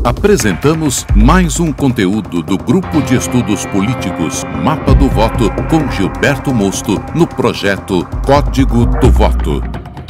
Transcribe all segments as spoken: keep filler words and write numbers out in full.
Apresentamos mais um conteúdo do Grupo de Estudos Políticos Mapa do Voto com Gilberto Mosto no projeto Código do Voto.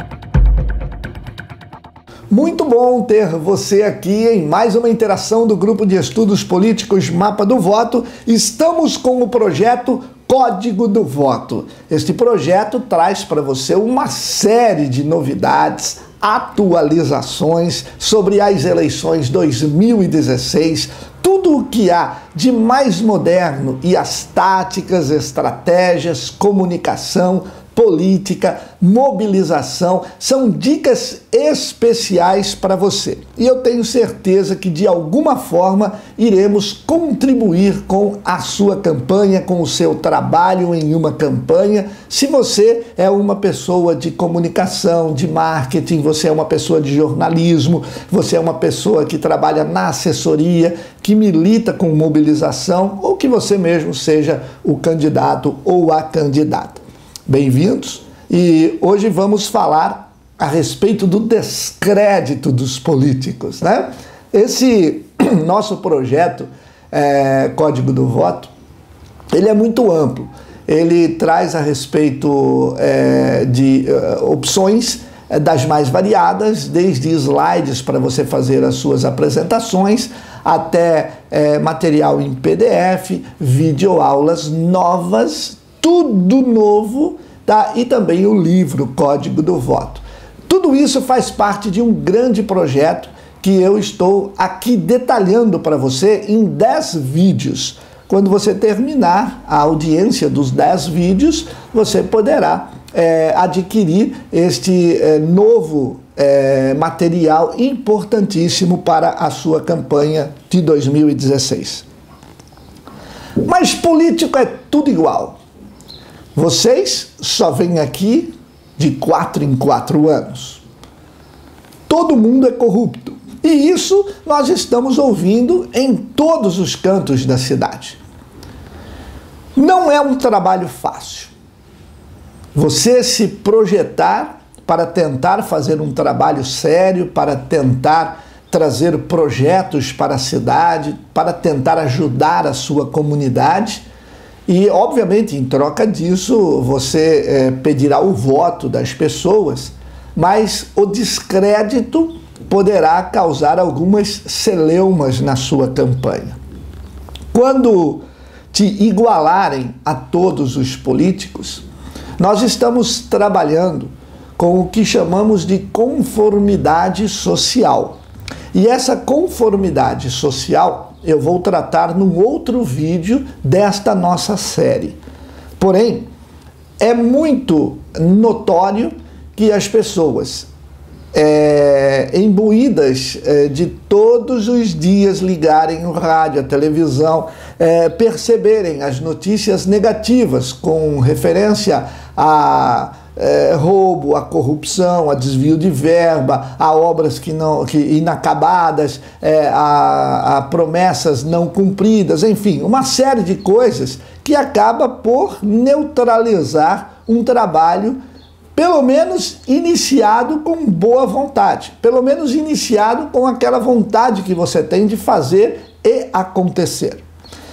Muito bom ter você aqui em mais uma interação do Grupo de Estudos Políticos Mapa do Voto. Estamos com o projeto Código do Voto. Este projeto traz para você uma série de novidades, atualizações sobre as eleições dois mil e dezesseis, tudo o que há de mais moderno e as táticas, estratégias, comunicação, política, mobilização, são dicas especiais para você. E eu tenho certeza que de alguma forma iremos contribuir com a sua campanha, com o seu trabalho em uma campanha. Se você é uma pessoa de comunicação, de marketing, você é uma pessoa de jornalismo, você é uma pessoa que trabalha na assessoria, que milita com mobilização, ou que você mesmo seja o candidato ou a candidata. Bem-vindos, e hoje vamos falar a respeito do descrédito dos políticos, né? Esse nosso projeto é, Código do Voto, ele é muito amplo, ele traz a respeito é, de uh, opções é, das mais variadas, desde slides para você fazer as suas apresentações, até é, material em P D F, videoaulas novas, tudo novo, tá? E também o livro Código do Voto. Tudo isso faz parte de um grande projeto que eu estou aqui detalhando para você em dez vídeos. Quando você terminar a audiência dos dez vídeos, você poderá é, adquirir este é, novo é, material importantíssimo para a sua campanha de dois mil e dezesseis. Mas político é tudo igual. Vocês só vêm aqui de quatro em quatro anos. Todo mundo é corrupto. E isso nós estamos ouvindo em todos os cantos da cidade. Não é um trabalho fácil. Você se projetar para tentar fazer um trabalho sério, para tentar trazer projetos para a cidade, para tentar ajudar a sua comunidade. E, obviamente, em troca disso, você é, pedirá o voto das pessoas, mas o descrédito poderá causar algumas celeumas na sua campanha. Quando te igualarem a todos os políticos, nós estamos trabalhando com o que chamamos de conformidade social. E essa conformidade social eu vou tratar num outro vídeo desta nossa série. Porém, é muito notório que as pessoas é, imbuídas é, de todos os dias ligarem o rádio, a televisão, é, perceberem as notícias negativas com referência a É, roubo, a corrupção, a desvio de verba, a obras que não, que inacabadas, é, a, a promessas não cumpridas, enfim, uma série de coisas que acaba por neutralizar um trabalho, pelo menos iniciado com boa vontade, pelo menos iniciado com aquela vontade que você tem de fazer e acontecer.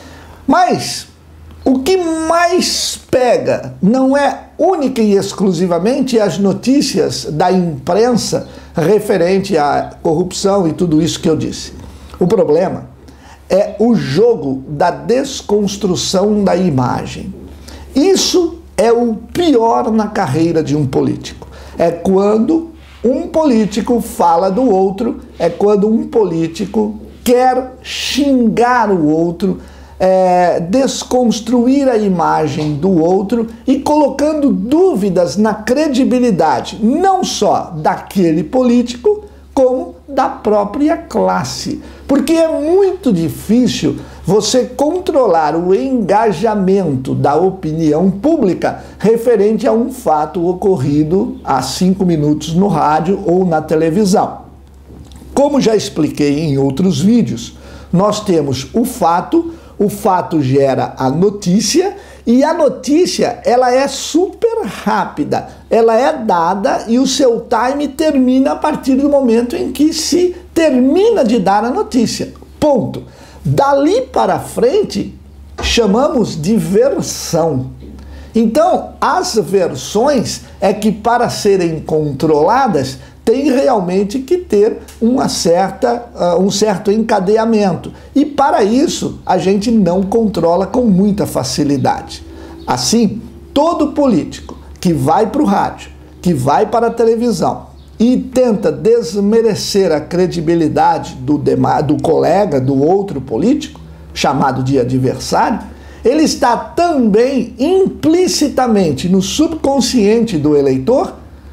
Mas o que mais pega não é única e exclusivamente as notícias da imprensa referente à corrupção e tudo isso que eu disse. O problema é o jogo da desconstrução da imagem. Isso é o pior na carreira de um político. É quando um político fala do outro, é quando um político quer xingar o outro, É, desconstruir a imagem do outro e colocando dúvidas na credibilidade, não só daquele político, como da própria classe. Porque é muito difícil você controlar o engajamento da opinião pública referente a um fato ocorrido há cinco minutos no rádio ou na televisão. Como já expliquei em outros vídeos, nós temos o fato, o fato gera a notícia e a notícia ela é super rápida, ela é dada e o seu time termina a partir do momento em que se termina de dar a notícia. Ponto. Dali para frente chamamos de versão. Então, as versões é que para serem controladas tem realmente que ter uma certa, uh, um certo encadeamento. E para isso, a gente não controla com muita facilidade. Assim, todo político que vai para o rádio, que vai para a televisão e tenta desmerecer a credibilidade do, do colega, do outro político, chamado de adversário, ele está também implicitamente no subconsciente do eleitor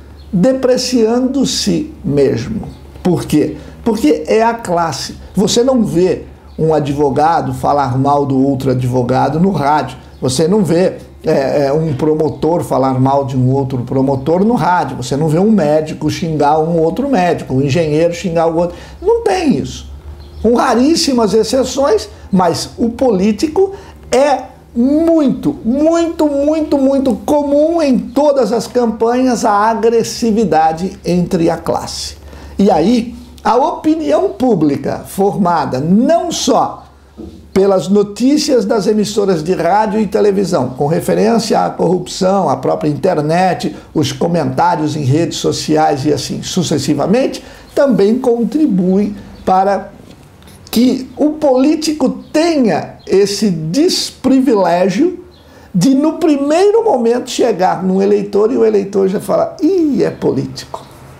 depreciando-se mesmo. Por quê? Porque é a classe. Você não vê um advogado falar mal do outro advogado no rádio. Você não vê é, um promotor falar mal de um outro promotor no rádio. Você não vê um médico xingar um outro médico, um engenheiro xingar o outro. Não tem isso. Com raríssimas exceções, mas o político é muito, muito, muito, muito comum em todas as campanhas a agressividade entre a classe. E aí, a opinião pública formada não só pelas notícias das emissoras de rádio e televisão, com referência à corrupção, à própria internet, os comentários em redes sociais e assim sucessivamente, também contribui para que o político tenha esse desprivilégio de, no primeiro momento, chegar num eleitor e o eleitor já fala: ih, é político,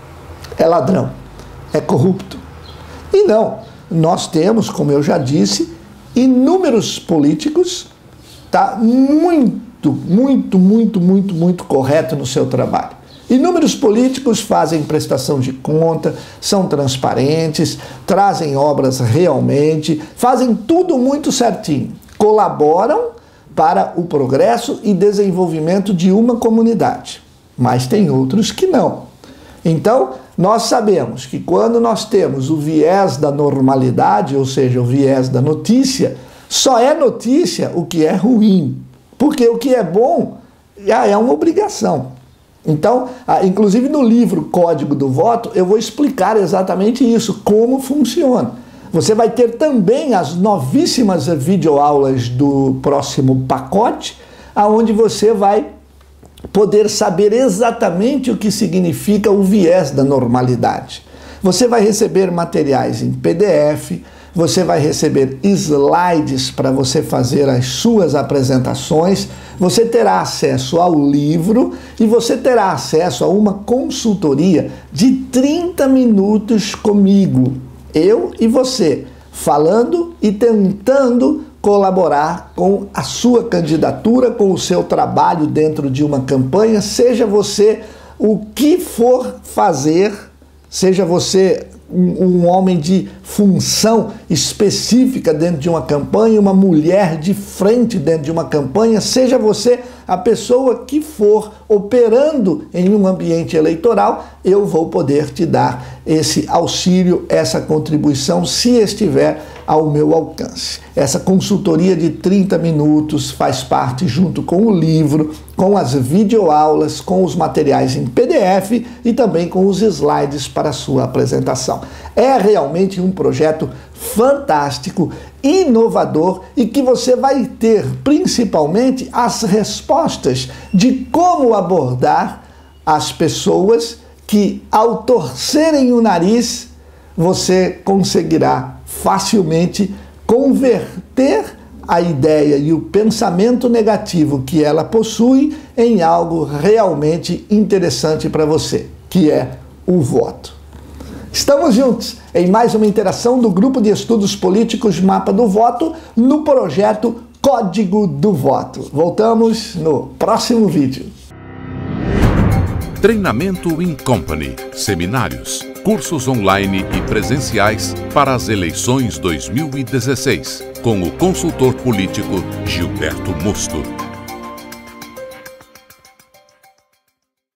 é ladrão, é corrupto. E não, nós temos, como eu já disse, inúmeros políticos, tá, muito, muito, muito, muito, muito correto no seu trabalho. Inúmeros políticos fazem prestação de conta, são transparentes, trazem obras realmente, fazem tudo muito certinho, colaboram para o progresso e desenvolvimento de uma comunidade. Mas tem outros que não. Então, nós sabemos que quando nós temos o viés da normalidade, ou seja, o viés da notícia, só é notícia o que é ruim, porque o que é bom já é uma obrigação. Então, inclusive no livro Código do Voto, eu vou explicar exatamente isso, como funciona. Você vai ter também as novíssimas videoaulas do próximo pacote, onde você vai poder saber exatamente o que significa o viés da normalidade. Você vai receber materiais em P D F, você vai receber slides para você fazer as suas apresentações, você terá acesso ao livro e você terá acesso a uma consultoria de trinta minutos comigo, eu e você, falando e tentando colaborar com a sua candidatura, com o seu trabalho dentro de uma campanha, seja você o que for fazer, seja você um, um homem de função específica dentro de uma campanha, uma mulher de frente dentro de uma campanha, seja você a pessoa que for operando em um ambiente eleitoral, eu vou poder te dar esse auxílio, essa contribuição, se estiver ao meu alcance. Essa consultoria de trinta minutos faz parte, junto com o livro, com as videoaulas, com os materiais em P D F e também com os slides para a sua apresentação. É realmente um projeto fantástico, inovador e que você vai ter principalmente as respostas de como abordar as pessoas que, ao torcerem o nariz, você conseguirá facilmente converter a ideia e o pensamento negativo que ela possui em algo realmente interessante para você, que é o voto. Estamos juntos em mais uma interação do Grupo de Estudos Políticos Mapa do Voto no projeto Código do Voto. Voltamos no próximo vídeo. Treinamento in Company, seminários, cursos online e presenciais para as eleições dois mil e dezesseis, com o consultor político Gilberto Mosto.